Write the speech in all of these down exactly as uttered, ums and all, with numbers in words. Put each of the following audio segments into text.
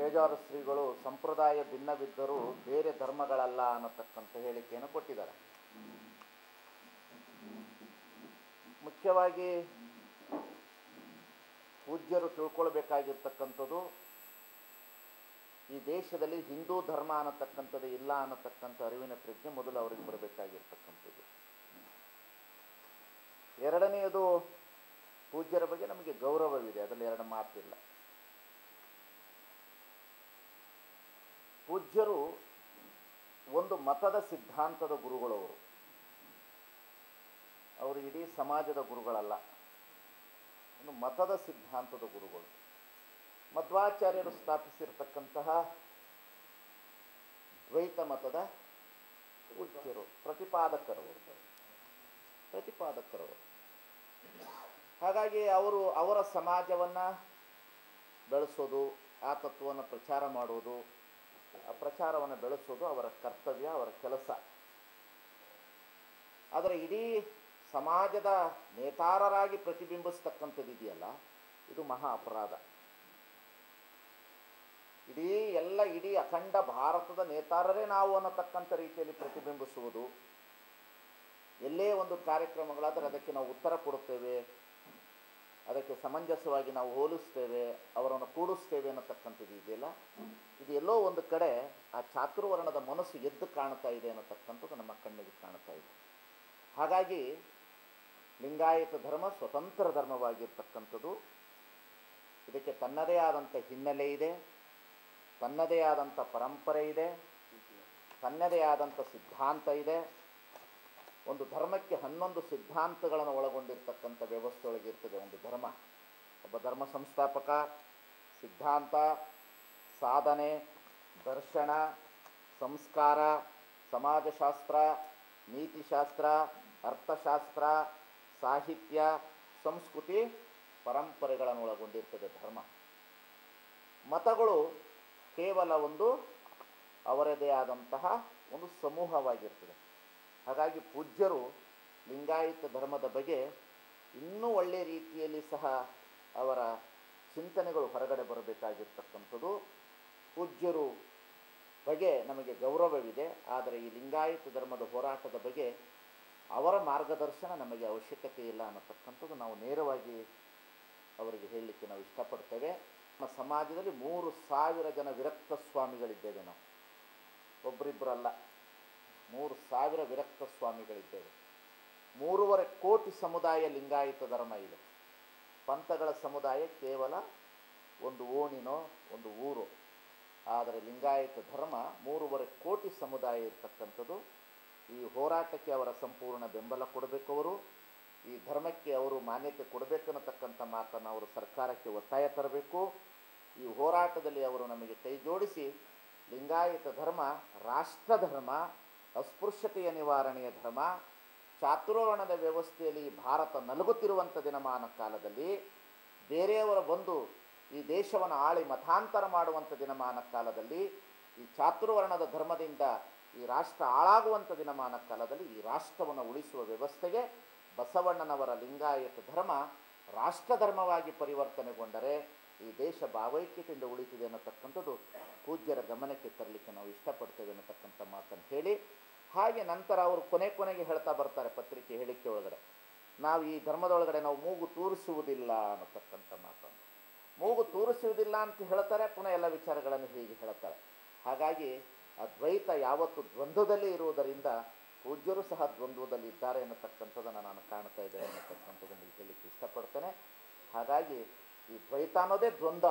ಪೇಜಾವರ ಶ್ರೀಗಳು ಸಂಪ್ರದಾಯ ಭಿನ್ನವಿದ್ದರೂ ಬೇರೆ ಧರ್ಮಗಳಲ್ಲ ಅನ್ನತಕ್ಕಂಥ ಹೇಳಿಕೆಯನ್ನು ಕೊಟ್ಟಿದ್ದಾರೆ. ಮುಖ್ಯವಾಗಿ ಪೂಜ್ಯರು ತಿಳ್ಕೊಳ್ಬೇಕಾಗಿರ್ತಕ್ಕಂಥದ್ದು, ಈ ದೇಶದಲ್ಲಿ ಹಿಂದೂ ಧರ್ಮ ಅನ್ನತಕ್ಕಂಥದ್ದು ಇಲ್ಲ ಅನ್ನತಕ್ಕಂಥ ಅರಿವಿನ ಪ್ರಜ್ಞೆ ಮೊದಲು ಅವರಿಗೆ ಬರಬೇಕಾಗಿರ್ತಕ್ಕಂಥದ್ದು. ಎರಡನೆಯದು, ಪೂಜ್ಯರ ಬಗ್ಗೆ ನಮಗೆ ಗೌರವವಿದೆ, ಅದರಲ್ಲಿ ಎರಡು ಮಾತಿಲ್ಲ. ಪೂಜ್ಯರು ಒಂದು ಮತದ ಸಿದ್ಧಾಂತದ ಗುರುಗಳವರು, ಅವರು ಇಡೀ ಸಮಾಜದ ಗುರುಗಳಲ್ಲ, ಒಂದು ಮತದ ಸಿದ್ಧಾಂತದ ಗುರುಗಳು. ಮಧ್ವಾಚಾರ್ಯರು ಸ್ಥಾಪಿಸಿರ್ತಕ್ಕಂತಹ ದ್ವೈತ ಮತದ ಪೂಜ್ಯರು, ಪ್ರತಿಪಾದಕರವರು ಪ್ರತಿಪಾದಕರವರು ಹಾಗಾಗಿ ಅವರು ಅವರ ಸಮಾಜವನ್ನು ಬೆಳೆಸೋದು, ಆ ತತ್ವವನ್ನು ಪ್ರಚಾರ ಮಾಡೋದು, ಆ ಪ್ರಚಾರವನ್ನು ಬೆಳೆಸೋದು ಅವರ ಕರ್ತವ್ಯ, ಅವರ ಕೆಲಸ. ಆದರೆ ಇಡೀ ಸಮಾಜದ ನೇತಾರರಾಗಿ ಪ್ರತಿಬಿಂಬಿಸ್ತಕ್ಕಂಥದ್ದು ಇದೆಯಲ್ಲ, ಇದು ಮಹಾ ಅಪರಾಧ. ಇಡೀ ಎಲ್ಲ ಇಡೀ ಅಖಂಡ ಭಾರತದ ನೇತಾರರೇ ನಾವು ಅನ್ನತಕ್ಕಂಥ ರೀತಿಯಲ್ಲಿ ಪ್ರತಿಬಿಂಬಿಸುವುದು, ಎಲ್ಲೇ ಒಂದು ಕಾರ್ಯಕ್ರಮಗಳಾದರೆ ಅದಕ್ಕೆ ನಾವು ಉತ್ತರ ಕೊಡುತ್ತೇವೆ, ಅದಕ್ಕೆ ಸಮಂಜಸವಾಗಿ ನಾವು ಹೋಲಿಸ್ತೇವೆ, ಅವರನ್ನು ಕೂಡಿಸ್ತೇವೆ ಅನ್ನತಕ್ಕಂಥದ್ದು ಇದೆಯಲ್ಲ, ಇದು ಎಲ್ಲೋ ಒಂದು ಕಡೆ ಆ ಚಾತುರ್ವರ್ಣದ ಮನಸ್ಸು ಎದ್ದು ಕಾಣ್ತಾ ಇದೆ ಅನ್ನತಕ್ಕಂಥದ್ದು ನಮ್ಮ ಕಣ್ಣಿಗೆ ಕಾಣ್ತಾ ಇದೆ. ಹಾಗಾಗಿ ಲಿಂಗಾಯತ ಧರ್ಮ ಸ್ವತಂತ್ರ ಧರ್ಮವಾಗಿರ್ತಕ್ಕಂಥದ್ದು, ಇದಕ್ಕೆ ತನ್ನದೇ ಆದಂಥ ಹಿನ್ನೆಲೆ ಇದೆ, ತನ್ನದೇ ಆದಂಥ ಪರಂಪರೆ ಇದೆ, ತನ್ನದೇ ಆದಂಥ ಸಿದ್ಧಾಂತ ಇದೆ. ಒಂದು ಧರ್ಮಕ್ಕೆ ಹನ್ನೊಂದು ಸಿದ್ಧಾಂತಗಳನ್ನು ಒಳಗೊಂಡಿರ್ತಕ್ಕಂಥ ವ್ಯವಸ್ಥೆ ಒಳಗಿರ್ತದೆ ಒಂದು ಧರ್ಮ. ಒಬ್ಬ ಧರ್ಮ ಸಂಸ್ಥಾಪಕ, ಸಿದ್ಧಾಂತ, ಸಾಧನೆ, ದರ್ಶನ, ಸಂಸ್ಕಾರ, ಸಮಾಜಶಾಸ್ತ್ರ, ನೀತಿಶಾಸ್ತ್ರ, ಅರ್ಥಶಾಸ್ತ್ರ, ಸಾಹಿತ್ಯ, ಸಂಸ್ಕೃತಿ, ಪರಂಪರೆಗಳನ್ನು ಒಳಗೊಂಡಿರ್ತದೆ ಧರ್ಮ. ಮತಗಳು ಕೇವಲ ಒಂದು ಅವರದೇ ಆದಂತಹ ಒಂದು ಸಮೂಹವಾಗಿರ್ತದೆ. ಹಾಗಾಗಿ ಪೂಜ್ಯರು ಲಿಂಗಾಯತ ಧರ್ಮದ ಬಗ್ಗೆ ಇನ್ನೂ ಒಳ್ಳೆಯ ರೀತಿಯಲ್ಲಿ ಸಹ ಅವರ ಚಿಂತನೆಗಳು ಹೊರಗಡೆ ಬರಬೇಕಾಗಿರ್ತಕ್ಕಂಥದ್ದು. ಪೂಜ್ಯರು ಬಗ್ಗೆ ನಮಗೆ ಗೌರವವಿದೆ, ಆದರೆ ಈ ಲಿಂಗಾಯತ ಧರ್ಮದ ಹೋರಾಟದ ಬಗ್ಗೆ ಅವರ ಮಾರ್ಗದರ್ಶನ ನಮಗೆ ಅವಶ್ಯಕತೆ ಇಲ್ಲ ಅನ್ನತಕ್ಕಂಥದ್ದು ನಾವು ನೇರವಾಗಿ ಅವರಿಗೆ ಹೇಳಲಿಕ್ಕೆ ನಾವು ಇಷ್ಟಪಡ್ತೇವೆ. ನಮ್ಮ ಸಮಾಜದಲ್ಲಿ ಮೂರು ಸಾವಿರ ಜನ ವಿರಕ್ತ ಸ್ವಾಮಿಗಳಿದ್ದೇವೆ ನಾವು, ಒಬ್ಬರಿಬ್ಬರಲ್ಲ, ಮೂರು ಸಾವಿರ ವಿರಕ್ತ ಸ್ವಾಮಿಗಳಿದ್ದೇವೆ. ಮೂರುವರೆ ಕೋಟಿ ಸಮುದಾಯ ಲಿಂಗಾಯತ ಧರ್ಮ ಇದೆ. ಪಂಥಗಳ ಸಮುದಾಯ ಕೇವಲ ಒಂದು ಓಣಿನೋ ಒಂದು ಊರು, ಆದರೆ ಲಿಂಗಾಯತ ಧರ್ಮ ಮೂರುವರೆ ಕೋಟಿ ಸಮುದಾಯ ಇರ್ತಕ್ಕಂಥದ್ದು. ಈ ಹೋರಾಟಕ್ಕೆ ಅವರ ಸಂಪೂರ್ಣ ಬೆಂಬಲ ಕೊಡಬೇಕು. ಅವರು ಈ ಧರ್ಮಕ್ಕೆ ಅವರು ಮಾನ್ಯತೆ ಕೊಡಬೇಕನ್ನತಕ್ಕಂಥ ಮಾತನ್ನು ಅವರು ಸರ್ಕಾರಕ್ಕೆ ಒತ್ತಾಯ ತರಬೇಕು. ಈ ಹೋರಾಟದಲ್ಲಿ ಅವರು ನಮಗೆ ಕೈ ಜೋಡಿಸಿ ಲಿಂಗಾಯತ ಧರ್ಮ ರಾಷ್ಟ್ರ ಧರ್ಮ, ಅಸ್ಪೃಶ್ಯತೆಯ ನಿವಾರಣೆಯ ಧರ್ಮ, ಚಾತುರ್ವರ್ಣದ ವ್ಯವಸ್ಥೆಯಲ್ಲಿ ಭಾರತ ನಲಗುತ್ತಿರುವಂಥ ದಿನಮಾನ ಕಾಲದಲ್ಲಿ ಬೇರೆಯವರ ಬಂದು ಈ ದೇಶವನ್ನು ಆಳಿ ಮತಾಂತರ ಮಾಡುವಂಥ ದಿನಮಾನ ಕಾಲದಲ್ಲಿ, ಈ ಚಾತುರ್ವರ್ಣದ ಧರ್ಮದಿಂದ ಈ ರಾಷ್ಟ್ರ ಹಾಳಾಗುವಂಥ ದಿನಮಾನ ಕಾಲದಲ್ಲಿ ಈ ರಾಷ್ಟ್ರವನ್ನು ಉಳಿಸುವ ವ್ಯವಸ್ಥೆಗೆ ಬಸವಣ್ಣನವರ ಲಿಂಗಾಯತ ಧರ್ಮ ರಾಷ್ಟ್ರ ಧರ್ಮವಾಗಿ ಪರಿವರ್ತನೆಗೊಂಡರೆ ಈ ದೇಶ ಭಾವೈಕ್ಯತೆಯಿಂದ ಉಳಿತಿದೆ ಅನ್ನತಕ್ಕಂಥದ್ದು ಪೂಜ್ಯರ ಗಮನಕ್ಕೆ ತರಲಿಕ್ಕೆ ನಾವು ಇಷ್ಟಪಡ್ತೇವೆ ಅನ್ನತಕ್ಕಂಥ ಮಾತನ್ನು ಹೇಳಿ, ಹಾಗೆ ನಂತರ ಅವರು ಕೊನೆ ಕೊನೆಗೆ ಹೇಳ್ತಾ ಬರ್ತಾರೆ ಪತ್ರಿಕೆ ಹೇಳಿಕೆ ಒಳಗಡೆ, ನಾವು ಈ ಧರ್ಮದೊಳಗಡೆ ನಾವು ಮೂಗು ತೂರಿಸುವುದಿಲ್ಲ ಅನ್ನತಕ್ಕಂಥ ಮಾತನ್ನು. ಮೂಗು ತೂರಿಸುವುದಿಲ್ಲ ಅಂತ ಹೇಳ್ತಾರೆ, ಪುನಃ ಎಲ್ಲ ವಿಚಾರಗಳನ್ನು ಹೀಗೆ ಹೇಳ್ತಾರೆ. ಹಾಗಾಗಿ ಅದ್ವೈತ ಯಾವತ್ತು ದ್ವಂದ್ವದಲ್ಲಿ ಇರುವುದರಿಂದ ಪೂಜ್ಯರು ಸಹ ದ್ವಂದ್ವದಲ್ಲಿ ಇದ್ದಾರೆ ಅನ್ನತಕ್ಕಂಥದ್ದನ್ನು ನಾನು ಕಾಣ್ತಾ ಇದ್ದೇನೆ ಅನ್ನತಕ್ಕಂಥದ್ದನ್ನು ಹೇಳಲಿಕ್ಕೆ ಇಷ್ಟಪಡ್ತೇನೆ. ಹಾಗಾಗಿ ಈ ದ್ವೈತ ಅನ್ನೋದೇ ದ್ವಂದ್ವ,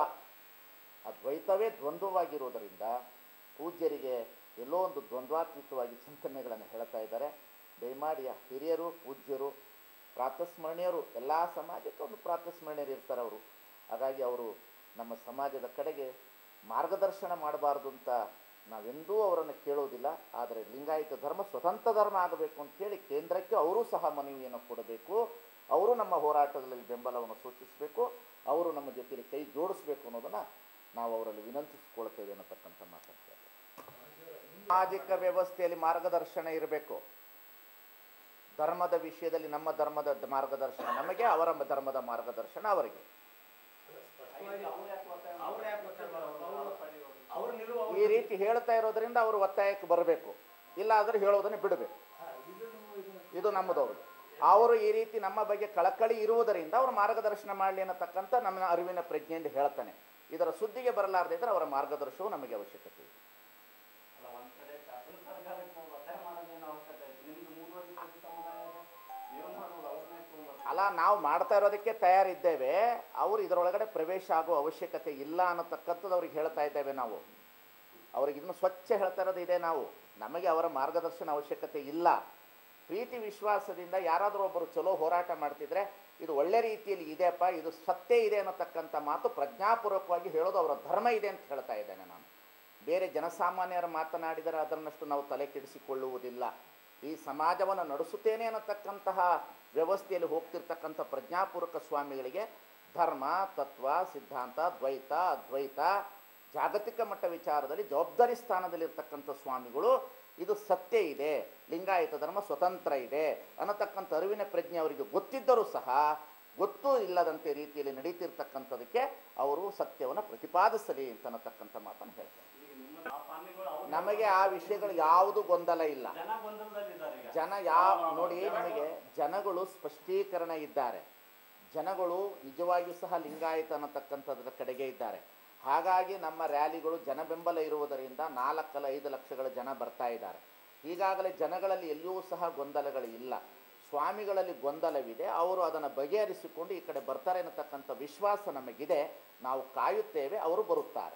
ಆ ದ್ವೈತವೇ ದ್ವಂದ್ವವಾಗಿರುವುದರಿಂದ ಪೂಜ್ಯರಿಗೆ ಎಲ್ಲೋ ಒಂದು ದ್ವಂದ್ವಾತೀತವಾಗಿ ಚಿಂತನೆಗಳನ್ನು ಹೇಳ್ತಾ ಇದ್ದಾರೆ. ದಯಮಾಡಿ ಹಿರಿಯರು, ಪೂಜ್ಯರು, ಪ್ರಾತಸ್ಮರಣೀಯರು, ಎಲ್ಲ ಸಮಾಜಕ್ಕೆ ಒಂದು ಪ್ರಾತಸ್ಮರಣೀಯರು ಇರ್ತಾರೆ ಅವರು. ಹಾಗಾಗಿ ಅವರು ನಮ್ಮ ಸಮಾಜದ ಕಡೆಗೆ ಮಾರ್ಗದರ್ಶನ ಮಾಡಬಾರ್ದು ಅಂತ ನಾವೆಂದೂ ಅವರನ್ನು ಕೇಳೋದಿಲ್ಲ. ಆದರೆ ಲಿಂಗಾಯತ ಧರ್ಮ ಸ್ವತಂತ್ರ ಧರ್ಮ ಆಗಬೇಕು ಅಂತ ಹೇಳಿ ಕೇಂದ್ರಕ್ಕೆ ಅವರೂ ಸಹ ಮನವಿಯನ್ನು ಕೊಡಬೇಕು. ಅವರು ನಮ್ಮ ಹೋರಾಟದಲ್ಲಿ ಬೆಂಬಲವನ್ನು ಸೂಚಿಸಬೇಕು, ಅವರು ನಮ್ಮ ಜೊತೆಯಲ್ಲಿ ಕೈ ಜೋಡಿಸಬೇಕು ಅನ್ನೋದನ್ನು ನಾವು ಅವರಲ್ಲಿ ವಿನಂತಿಸಿಕೊಳ್ತೇವೆ ಅನ್ನತಕ್ಕಂಥ ಮಾತಾಡ್ತೇವೆ. ಸಾಮಾಜಿಕ ವ್ಯವಸ್ಥೆಯಲ್ಲಿ ಮಾರ್ಗದರ್ಶನ ಇರಬೇಕು. ಧರ್ಮದ ವಿಷಯದಲ್ಲಿ ನಮ್ಮ ಧರ್ಮದ ಮಾರ್ಗದರ್ಶನ ನಮಗೆ, ಅವರ ಧರ್ಮದ ಮಾರ್ಗದರ್ಶನ ಅವರಿಗೆ. ಈ ರೀತಿ ಹೇಳ್ತಾ ಇರೋದ್ರಿಂದ ಅವರು ಒತ್ತಾಯಕ್ಕೆ ಬರಬೇಕು, ಇಲ್ಲ ಆದರೆ ಹೇಳೋದನ್ನು ಬಿಡಬೇಕು. ಇದು ನಮ್ಮದವ್ರು. ಅವರು ಈ ರೀತಿ ನಮ್ಮ ಬಗ್ಗೆ ಕಳಕಳಿ ಇರುವುದರಿಂದ ಅವರು ಮಾರ್ಗದರ್ಶನ ಮಾಡಲಿ ಅನ್ನತಕ್ಕಂಥ ನಮ್ಮ ಅರಿವಿನ ಪ್ರಜ್ಞೆಯಿಂದ ಹೇಳ್ತಾನೆ. ಇದರ ಸುದ್ದಿಗೆ ಬರಲಾರದೇ ಇದ್ದರೆ ಅವರ ಮಾರ್ಗದರ್ಶನವು ನಮಗೆ ಅವಶ್ಯಕತೆ ಇದೆ. ಅಲ್ಲ, ನಾವು ಮಾಡ್ತಾ ಇರೋದಕ್ಕೆ ತಯಾರಿದ್ದೇವೆ, ಅವರು ಇದರೊಳಗಡೆ ಪ್ರವೇಶ ಆಗುವ ಅವಶ್ಯಕತೆ ಇಲ್ಲ ಅನ್ನತಕ್ಕಂಥದ್ದು ಅವ್ರಿಗೆ ಹೇಳ್ತಾ ಇದ್ದೇವೆ ನಾವು. ಅವ್ರಿಗೆ ಇನ್ನೂ ಸ್ವಚ್ಛ ಹೇಳ್ತಾ ಇರೋದು ಇದೆ ನಾವು. ನಮಗೆ ಅವರ ಮಾರ್ಗದರ್ಶನ ಅವಶ್ಯಕತೆ ಇಲ್ಲ. ಪ್ರೀತಿ ವಿಶ್ವಾಸದಿಂದ ಯಾರಾದರೂ ಒಬ್ಬರು ಚಲೋ ಹೋರಾಟ ಮಾಡ್ತಿದ್ರೆ ಇದು ಒಳ್ಳೆ ರೀತಿಯಲ್ಲಿ ಇದೆಯಪ್ಪ, ಇದು ಸತ್ಯ ಇದೆ ಅನ್ನತಕ್ಕಂಥ ಮಾತು ಪ್ರಜ್ಞಾಪೂರ್ವಕವಾಗಿ ಹೇಳೋದು ಅವರ ಧರ್ಮ ಇದೆ ಅಂತ ಹೇಳ್ತಾ ಇದ್ದೇನೆ ನಾನು. ಬೇರೆ ಜನಸಾಮಾನ್ಯರು ಮಾತನಾಡಿದರೆ ಅದನ್ನಷ್ಟು ನಾವು ತಲೆ ಕೆಡಿಸಿಕೊಳ್ಳುವುದಿಲ್ಲ. ಈ ಸಮಾಜವನ್ನು ನಡೆಸುತ್ತೇನೆ ಅನ್ನತಕ್ಕಂತಹ ವ್ಯವಸ್ಥೆಯಲ್ಲಿ ಹೋಗ್ತಿರ್ತಕ್ಕಂಥ ಪ್ರಜ್ಞಾಪೂರ್ವಕ ಸ್ವಾಮಿಗಳಿಗೆ ಧರ್ಮ, ತತ್ವ, ಸಿದ್ಧಾಂತ, ದ್ವೈತ, ಅದ್ವೈತ, ಜಾಗತಿಕ ಮಟ್ಟ ವಿಚಾರದಲ್ಲಿ ಜವಾಬ್ದಾರಿ ಸ್ಥಾನದಲ್ಲಿರ್ತಕ್ಕಂಥ ಸ್ವಾಮಿಗಳು ಇದು ಸತ್ಯ ಇದೆ, ಲಿಂಗಾಯತ ಧರ್ಮ ಸ್ವತಂತ್ರ ಇದೆ ಅನ್ನತಕ್ಕಂಥ ಅರಿವಿನ ಪ್ರಜ್ಞೆ ಅವರಿಗೆ ಗೊತ್ತಿದ್ದರೂ ಸಹ ಗೊತ್ತೂ ಇಲ್ಲದಂತೆ ರೀತಿಯಲ್ಲಿ ನಡೀತಿರ್ತಕ್ಕಂಥದಕ್ಕೆ ಅವರು ಸತ್ಯವನ್ನು ಪ್ರತಿಪಾದಿಸಲಿ ಅಂತ ಅನ್ನತಕ್ಕಂಥ ಮಾತನ್ನು ಹೇಳ್ತಾರೆ. ನಮಗೆ ಆ ವಿಷಯಗಳು ಯಾವುದು ಗೊಂದಲ ಇಲ್ಲ. ಜನ ಯಾವ ನೋಡಿ, ನಿಮಗೆ ಜನಗಳು ಸ್ಪಷ್ಟೀಕರಣ ಇದ್ದಾರೆ. ಜನಗಳು ನಿಜವಾಗಿಯೂ ಸಹ ಲಿಂಗಾಯತ ಅನ್ನತಕ್ಕಂಥದ್ರ ಕಡೆಗೆ ಇದ್ದಾರೆ. ಹಾಗಾಗಿ ನಮ್ಮ ರ್ಯಾಲಿಗಳು ಜನ ಬೆಂಬಲ ಇರುವುದರಿಂದ ನಾಲ್ಕಲ್ಲ ಐದು ಲಕ್ಷಗಳ ಜನ ಬರ್ತಾ ಇದ್ದಾರೆ. ಈಗಾಗಲೇ ಜನಗಳಲ್ಲಿ ಎಲ್ಲಿಯೂ ಸಹ ಗೊಂದಲಗಳು ಇಲ್ಲ. ಸ್ವಾಮಿಗಳಲ್ಲಿ ಗೊಂದಲವಿದೆ, ಅವರು ಅದನ್ನು ಬಗೆಹರಿಸಿಕೊಂಡು ಈ ಕಡೆ ಬರ್ತಾರೆ ಅನ್ನತಕ್ಕಂಥ ವಿಶ್ವಾಸ ನಮಗಿದೆ. ನಾವು ಕಾಯುತ್ತೇವೆ, ಅವರು ಬರುತ್ತಾರೆ.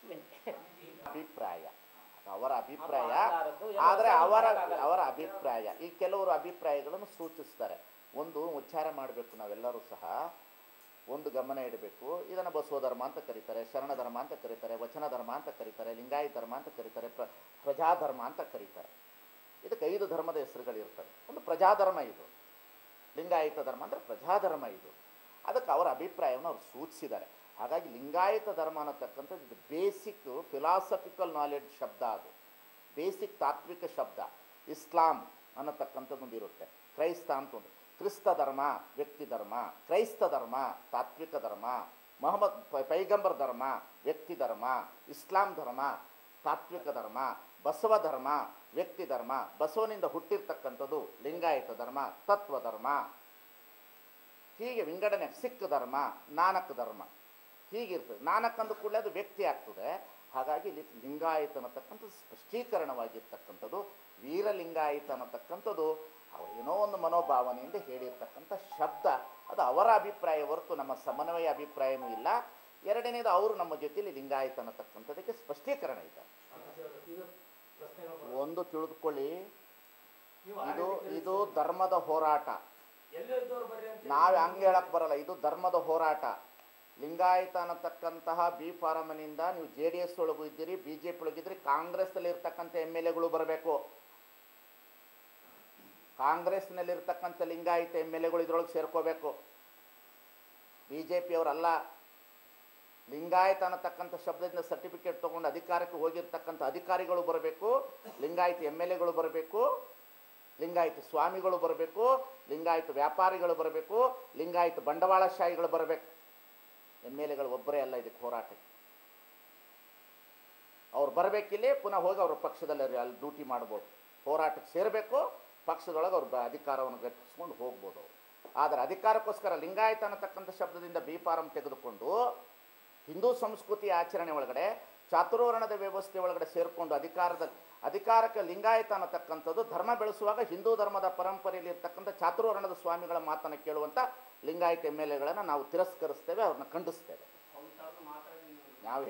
ಅಭಿಪ್ರಾಯ ಅವರ ಅಭಿಪ್ರಾಯ, ಆದರೆ ಅವರ ಅವರ ಅಭಿಪ್ರಾಯ ಈ ಕೆಲವರು ಅಭಿಪ್ರಾಯಗಳನ್ನು ಸೂಚಿಸ್ತಾರೆ. ಒಂದು ಉಚ್ಚಾರ ಮಾಡಬೇಕು ನಾವೆಲ್ಲರೂ ಸಹ, ಒಂದು ಗಮನ ಇಡಬೇಕು. ಇದನ್ನು ಬಸವ ಧರ್ಮ ಅಂತ ಕರೀತಾರೆ, ಶರಣ ಧರ್ಮ ಅಂತ ಕರೀತಾರೆ, ವಚನ ಧರ್ಮ ಅಂತ ಕರೀತಾರೆ, ಲಿಂಗಾಯತ ಧರ್ಮ ಅಂತ ಕರೀತಾರೆ, ಪ್ರ ಪ್ರಜಾಧರ್ಮ ಅಂತ ಕರೀತಾರೆ. ಇದಕ್ಕೆ ಐದು ಧರ್ಮದ ಹೆಸರುಗಳಿರ್ತವೆ. ಒಂದು ಪ್ರಜಾಧರ್ಮ, ಇದು ಲಿಂಗಾಯತ ಧರ್ಮ ಅಂದರೆ ಪ್ರಜಾಧರ್ಮ. ಇದು ಅದಕ್ಕೆ ಅವರ ಅಭಿಪ್ರಾಯವನ್ನು ಅವರು ಸೂಚಿಸಿದ್ದಾರೆ. ಹಾಗಾಗಿ ಲಿಂಗಾಯತ ಧರ್ಮ ಅನ್ನತಕ್ಕಂಥದ್ದು ಇದು ಬೇಸಿಕ್ ಫಿಲಾಸಫಿಕಲ್ ನಾಲೆಡ್ಜ್ ಶಬ್ದ, ಅದು ಬೇಸಿಕ್ ತಾತ್ವಿಕ ಶಬ್ದ. ಇಸ್ಲಾಂ ಅನ್ನತಕ್ಕಂಥದ್ದೊಂದು ಇರುತ್ತೆ, ಕ್ರೈಸ್ತ ಅಂತ ಒಂದು. ಕ್ರಿಸ್ತ ಧರ್ಮ ವ್ಯಕ್ತಿ ಧರ್ಮ, ಕ್ರೈಸ್ತ ಧರ್ಮ ತಾತ್ವಿಕ ಧರ್ಮ, ಮೊಹಮ್ಮದ್ ಪೈಗಂಬರ್ ಧರ್ಮ ವ್ಯಕ್ತಿ ಧರ್ಮ, ಇಸ್ಲಾಂ ಧರ್ಮ ತಾತ್ವಿಕ ಧರ್ಮ, ಬಸವ ಧರ್ಮ ವ್ಯಕ್ತಿ ಧರ್ಮ, ಬಸವನಿಂದ ಹುಟ್ಟಿರ್ತಕ್ಕಂಥದ್ದು ಲಿಂಗಾಯತ ಧರ್ಮ ತತ್ವ ಧರ್ಮ. ಹೀಗೆ ವಿಂಗಡಣೆ. ಸಿಖ್ ಧರ್ಮ, ನಾನಕ್ ಧರ್ಮ ಹೀಗಿರ್ತದೆ. ನಾನಕ್ ಅಂದ ಕೂಡಲೇ ಅದು ವ್ಯಕ್ತಿ ಆಗ್ತದೆ. ಹಾಗಾಗಿ ಇಲ್ಲಿ ಲಿಂಗಾಯತ ಅನ್ನತಕ್ಕಂಥದ್ದು ಸ್ಪಷ್ಟೀಕರಣವಾಗಿರ್ತಕ್ಕಂಥದ್ದು. ವೀರಲಿಂಗಾಯತ ಅನ್ನತಕ್ಕಂಥದ್ದು ಅವರೇನೋ ಒಂದು ಮನೋಭಾವನೆಯಿಂದ ಹೇಳಿರ್ತಕ್ಕಂಥ ಶಬ್ದ. ಅದು ಅವರ ಅಭಿಪ್ರಾಯ ಹೊರತು ನಮ್ಮ ಸಮನ್ವಯ ಅಭಿಪ್ರಾಯವೂ ಇಲ್ಲ. ಎರಡನೇದು, ಅವರು ನಮ್ಮ ಜೊತೆಯಲ್ಲಿ ಲಿಂಗಾಯತ ಅನ್ನತಕ್ಕಂಥದಕ್ಕೆ ಸ್ಪಷ್ಟೀಕರಣ ಇದೆ. ಒಂದು ತಿಳಿದುಕೊಳ್ಳಿ, ಇದು ಇದು ಧರ್ಮದ ಹೋರಾಟ. ನಾವು ಹಂಗೆ ಹೇಳಕ್ಕೆ ಬರಲ್ಲ. ಇದು ಧರ್ಮದ ಹೋರಾಟ. ಲಿಂಗಾಯತ ಅನ್ನತಕ್ಕಂತಹ ಬಿ ಫಾರಮ್ನಿಂದ ನೀವು ಜೆ ಡಿ ಎಸ್ ಒಳಗೂ ಇದ್ದೀರಿ, ಬಿ ಜೆ ಪಿ ಒಳಗಿದ್ದೀರಿ, ಕಾಂಗ್ರೆಸ್ನಲ್ಲಿ ಇರ್ತಕ್ಕಂಥ ಎಮ್ ಎಲ್ ಎಗಳು ಬರಬೇಕು. ಕಾಂಗ್ರೆಸ್ನಲ್ಲಿರ್ತಕ್ಕಂಥ ಲಿಂಗಾಯತ ಎಮ್ ಎಲ್ ಎಗಳು ಇದರೊಳಗೆ ಸೇರ್ಕೋಬೇಕು. ಬಿ ಜೆ ಪಿಯವರಲ್ಲ. ಲಿಂಗಾಯತ ಅನ್ನತಕ್ಕಂಥ ಶಬ್ದದಿಂದ ಸರ್ಟಿಫಿಕೇಟ್ ತೊಗೊಂಡು ಅಧಿಕಾರಕ್ಕೆ ಹೋಗಿರ್ತಕ್ಕಂಥ ಅಧಿಕಾರಿಗಳು ಬರಬೇಕು, ಲಿಂಗಾಯತ ಎಮ್ ಎಲ್ ಎಗಳು ಬರಬೇಕು, ಲಿಂಗಾಯತ ಸ್ವಾಮಿಗಳು ಬರಬೇಕು, ಲಿಂಗಾಯತ ವ್ಯಾಪಾರಿಗಳು ಬರಬೇಕು, ಲಿಂಗಾಯತ ಬಂಡವಾಳಶಾಹಿಗಳು ಬರಬೇಕು. ಎಮ್ ಎಲ್ ಎಗಳು ಒಬ್ಬರೇ ಅಲ್ಲ ಇದಕ್ಕೆ ಹೋರಾಟಕ್ಕೆ. ಅವ್ರು ಬರಬೇಕಿಲ್ಲಿ, ಪುನಃ ಹೋಗಿ ಅವ್ರ ಪಕ್ಷದಲ್ಲಿ ಅಲ್ಲಿ ಡ್ಯೂಟಿ ಮಾಡ್ಬೋದು. ಹೋರಾಟಕ್ಕೆ ಸೇರಬೇಕು, ಪಕ್ಷದೊಳಗೆ ಅವ್ರ ಅಧಿಕಾರವನ್ನು ಗಟ್ಟಿಸ್ಕೊಂಡು ಹೋಗ್ಬೋದು ಅವರು. ಆದರೆ ಅಧಿಕಾರಕ್ಕೋಸ್ಕರ ಲಿಂಗಾಯತ ಅನ್ನತಕ್ಕಂಥ ಶಬ್ದದಿಂದ ಬಿ ಫಾರಂ ತೆಗೆದುಕೊಂಡು ಹಿಂದೂ ಸಂಸ್ಕೃತಿ ಆಚರಣೆ ಒಳಗಡೆ ಚಾತುರ್ವರ್ಣದ ವ್ಯವಸ್ಥೆ ಒಳಗಡೆ ಸೇರಿಕೊಂಡು ಅಧಿಕಾರದ ಅಧಿಕಾರಕ್ಕೆ ಲಿಂಗಾಯತ ಅನ್ನತಕ್ಕಂಥದ್ದು ಧರ್ಮ ಬೆಳೆಸುವಾಗ ಹಿಂದೂ ಧರ್ಮದ ಪರಂಪರೆಯಲ್ಲಿ ಇರ್ತಕ್ಕಂಥ ಚಾತುರ್ವರ್ಣದ ಸ್ವಾಮಿಗಳ ಮಾತನ್ನು ಕೇಳುವಂಥ ಲಿಂಗಾಯತ ಎಮ್ ಎಲ್ ಎಗಳನ್ನು ನಾವು ತಿರಸ್ಕರಿಸ್ತೇವೆ, ಅವ್ರನ್ನ ಖಂಡಿಸ್ತೇವೆ. ನಾವು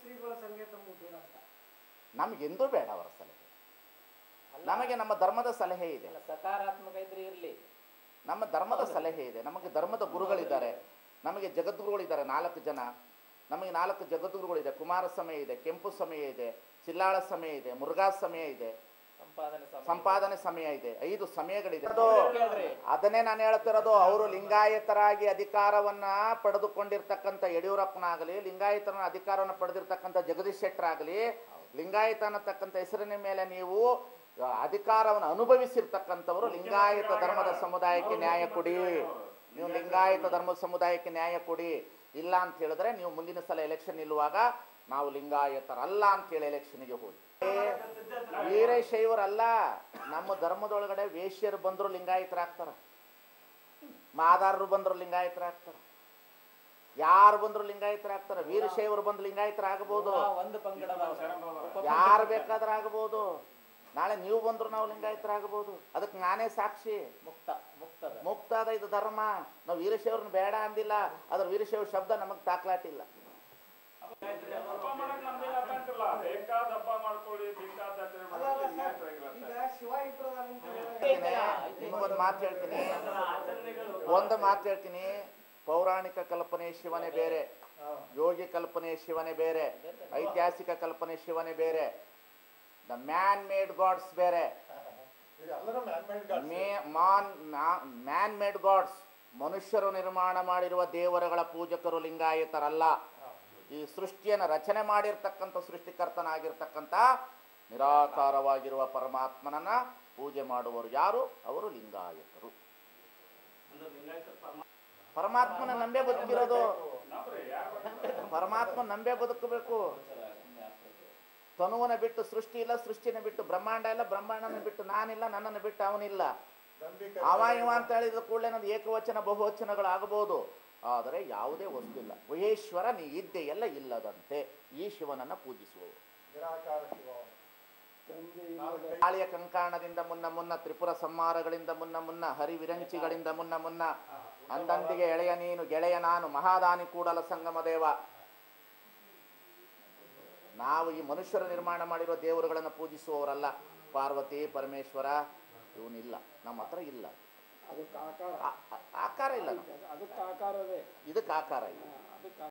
ನಮಗೆಂದೂ ಬೇಡ ಅವರ ಸಲಹೆ. ನಮಗೆ ನಮ್ಮ ಧರ್ಮದ ಸಲಹೆ ಇದೆ, ಸಕಾರಾತ್ಮಕ ಇದ್ರೆ ಇರಲಿ. ನಮ್ಮ ಧರ್ಮದ ಸಲಹೆ ಇದೆ. ನಮಗೆ ಧರ್ಮದ ಗುರುಗಳಿದ್ದಾರೆ, ನಮಗೆ ಜಗದ್ಗುರುಗಳಿದ್ದಾರೆ ನಾಲ್ಕು ಜನ. ನಮಗೆ ನಾಲ್ಕು ಜಗದ್ಗುರುಗಳಿದೆ. ಕುಮಾರ ಸಮಯ ಇದೆ, ಕೆಂಪು ಸಮಯ ಇದೆ, ಚಿಲ್ಲಾಳ ಸಮಯ ಇದೆ, ಮುರುಘಾ ಸಮಯ ಇದೆ, ಸಂಪಾದನೆ ಸಮಯ ಇದೆ. ಐದು ಸಮಯಗಳಿದೆ. ಅದನ್ನೇ ನಾನು ಹೇಳ್ತಿರೋದು. ಅವರು ಲಿಂಗಾಯತರಾಗಿ ಅಧಿಕಾರವನ್ನ ಪಡೆದುಕೊಂಡಿರ್ತಕ್ಕಂಥ ಯಡಿಯೂರಪ್ಪನಾಗಲಿ, ಲಿಂಗಾಯತನ ಅಧಿಕಾರವನ್ನು ಪಡೆದಿರ್ತಕ್ಕಂಥ ಜಗದೀಶ್ ಶೆಟ್ಟರ್ ಆಗಲಿ, ಲಿಂಗಾಯತ ಅನ್ನತಕ್ಕಂಥ ಹೆಸರಿನ ಮೇಲೆ ನೀವು ಅಧಿಕಾರವನ್ನು ಅನುಭವಿಸಿರ್ತಕ್ಕಂಥವರು ಲಿಂಗಾಯತ ಧರ್ಮದ ಸಮುದಾಯಕ್ಕೆ ನ್ಯಾಯ ಕೊಡಿ. ನೀವು ಲಿಂಗಾಯತ ಧರ್ಮದ ಸಮುದಾಯಕ್ಕೆ ನ್ಯಾಯ ಕೊಡಿ. ಇಲ್ಲ ಅಂತ ಹೇಳಿದ್ರೆ ನೀವು ಮುಂದಿನ ಸಲ ಎಲೆಕ್ಷನ್ ನಿಲ್ಲುವಾಗ ನಾವು ಲಿಂಗಾಯತರಲ್ಲ ಅಂತೇಳಿ ಎಲೆಕ್ಷನ್ಗೆ ಹೋಗಿ. ವೀರಶೈವರಲ್ಲ, ನಮ್ಮ ಧರ್ಮದೊಳಗಡೆ ವೇಶ್ಯರು ಬಂದರು ಲಿಂಗಾಯತರಾಗ್ತಾರ, ಮಾದಾರರು ಬಂದರು ಲಿಂಗಾಯತರಾಗ್ತಾರ, ಯಾರು ಬಂದ್ರು ಲಿಂಗಾಯತರಾಗ್ತಾರ. ವೀರಶೈವರು ಬಂದು ಲಿಂಗಾಯತರಾಗಬಹುದು, ಯಾರು ಬೇಕಾದ್ರೆ ಆಗಬಹುದು. ನಾಳೆ ನೀವು ಬಂದ್ರು ನಾವು ಲಿಂಗಾಯತರಾಗಬಹುದು. ಅದಕ್ಕೆ ನಾನೇ ಸಾಕ್ಷಿ. ಮುಕ್ತ ಮುಕ್ತದ ಮುಕ್ತದ ಇದು ಧರ್ಮ. ನಾವು ವೀರಶೈವ್ರನ್ನ ಬೇಡ ಅಂದಿಲ್ಲ, ಅದ್ರ ವೀರಶೈವ ಶಬ್ದ ನಮಗ್ ತಾಕ್ಲಾಟಿಲ್ಲ. ನಿಮಗೊಂದು ಮಾತು ಹೇಳ್ತೀನಿ, ಒಂದು ಮಾತು ಹೇಳ್ತೀನಿ. ಪೌರಾಣಿಕ ಕಲ್ಪನೆ ಶಿವನೇ ಬೇರೆ, ಯೋಗಿ ಕಲ್ಪನೆ ಶಿವನೇ ಬೇರೆ, ಐತಿಹಾಸಿಕ ಕಲ್ಪನೆ ಶಿವನೇ ಬೇರೆ, ದ ಮ್ಯಾನ್ ಮೇಡ್ ಗಾಡ್ಸ್ ಬೇರೆ. ಮ್ಯಾನ್ ಮೇಡ್ ಗಾಡ್ಸ್, ಮನುಷ್ಯರು ನಿರ್ಮಾಣ ಮಾಡಿರುವ ದೇವರುಗಳ ಪೂಜಕರು ಲಿಂಗಾಯತರಲ್ಲ. ಈ ಸೃಷ್ಟಿಯನ್ನು ರಚನೆ ಮಾಡಿರ್ತಕ್ಕಂಥ ಸೃಷ್ಟಿಕರ್ತನಾಗಿರ್ತಕ್ಕಂಥ ನಿರಾಕಾರವಾಗಿರುವ ಪರಮಾತ್ಮನನ್ನ ಪೂಜೆ ಮಾಡುವವರು ಯಾರು? ಅವರು ಲಿಂಗಾಯತರು. ಪರಮಾತ್ಮನ ನಂಬೆ ಬದುಕಿರೋದು, ಪರಮಾತ್ಮ ನಂಬೆ ಬದುಕಬೇಕು. ತನುವನ್ನ ಬಿಟ್ಟು ಸೃಷ್ಟಿ ಇಲ್ಲ, ಸೃಷ್ಟಿನ ಬಿಟ್ಟು ಬ್ರಹ್ಮಾಂಡ ಇಲ್ಲ, ಬ್ರಹ್ಮಾಂಡನ ಬಿಟ್ಟು ನಾನಿಲ್ಲ, ನನ್ನನ್ನು ಬಿಟ್ಟು ಅವನಿಲ್ಲ. ಅವ ಇವ ಅಂತ ಹೇಳಿದ ಕೂಡಲೇ ನಮ್ದು ಏಕವಚನ ಬಹುವಚನಗಳು ಆಗಬಹುದು, ಆದರೆ ಯಾವುದೇ ವಸ್ತು ಇಲ್ಲ. ಮಹೇಶ್ವರ ನೀ ಇದ್ದೆ ಎಲ್ಲ ಇಲ್ಲದಂತೆ ಈ ಶಿವನನ್ನ ಪೂಜಿಸುವವು. ಕಾಳಿಯ ಕಂಕಾಣದಿಂದ ಮುನ್ನ ಮುನ್ನ, ತ್ರಿಪುರ ಸಂಹಾರಗಳಿಂದ ಮುನ್ನ ಮುನ್ನ, ಹರಿವಿರಂಚಿಗಳಿಂದ ಮುನ್ನ ಮುನ್ನ, ಅಂದಂದಿಗೆ ಎಳೆಯ ನೀನು ಗೆಳೆಯ ನಾನು, ಮಹಾದಾನಿ ಕೂಡಲ ಸಂಗಮ ದೇವ. ನಾವು ಈ ಮನುಷ್ಯರು ನಿರ್ಮಾಣ ಮಾಡಿರೋ ದೇವರುಗಳನ್ನು ಪೂಜಿಸುವವರಲ್ಲ. ಪಾರ್ವತಿ ಪರಮೇಶ್ವರ ಇವನಿಲ್ಲ, ನಮ್ಮ ಹತ್ರ ಇಲ್ಲ. ಆಕಾರ ಇಲ್ಲ, ಇದಕ್ಕೆ ಆಕಾರ ಇಲ್ಲ.